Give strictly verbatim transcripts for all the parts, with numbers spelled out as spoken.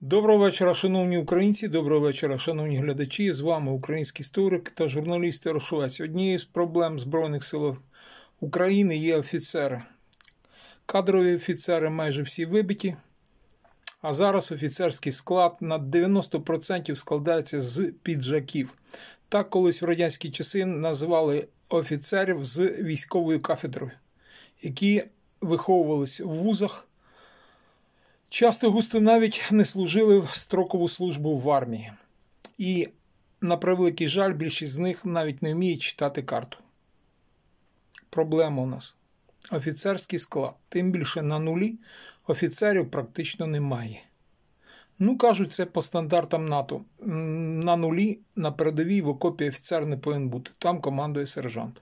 Доброго вечора, шановні українці, доброго вечора, шановні глядачі. З вами український історик та журналіст Ярошовець. Однією з проблем Збройних сил України є офіцери. Кадрові офіцери майже всі вибиті, а зараз офіцерський склад на дев'яносто відсотків складається з піджаків. Так колись в радянські часи називали офіцерів з військовою кафедрою, які виховувались в вузах. Часто густо навіть не служили в строкову службу в армії. І, на превеликий жаль, більшість з них навіть не вміють читати карту. Проблема у нас. Офіцерський склад. Тим більше на нулі офіцерів практично немає. Ну, кажуть, це по стандартам НАТО. На нулі, на передовій в окопі офіцер не повинен бути. Там командує сержант.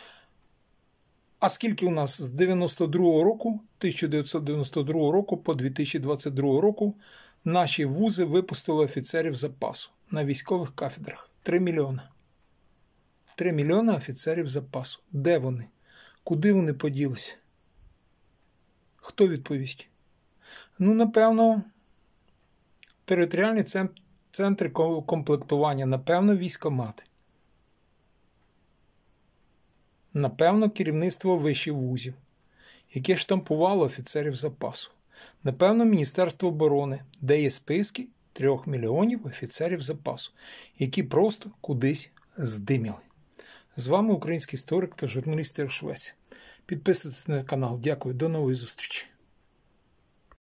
А скільки у нас з дев'яносто другого року, тисяча дев'ятсот дев'яносто другого року по дві тисячі двадцять другий року наші вузи випустили офіцерів запасу на військових кафедрах? Три мільйони. Три мільйони офіцерів запасу. Де вони? Куди вони поділися? Хто відповість? Ну, напевно, територіальні центри комплектування, напевно, військкомати. Напевно, керівництво вишів вузів, яке штампувало офіцерів запасу. Напевно, Міністерство оборони, де є списки трьох мільйонів офіцерів запасу, які просто кудись здиміли. З вами український історик та журналіст Ярошовець. Підписуйтесь на канал. Дякую. До нової зустрічі.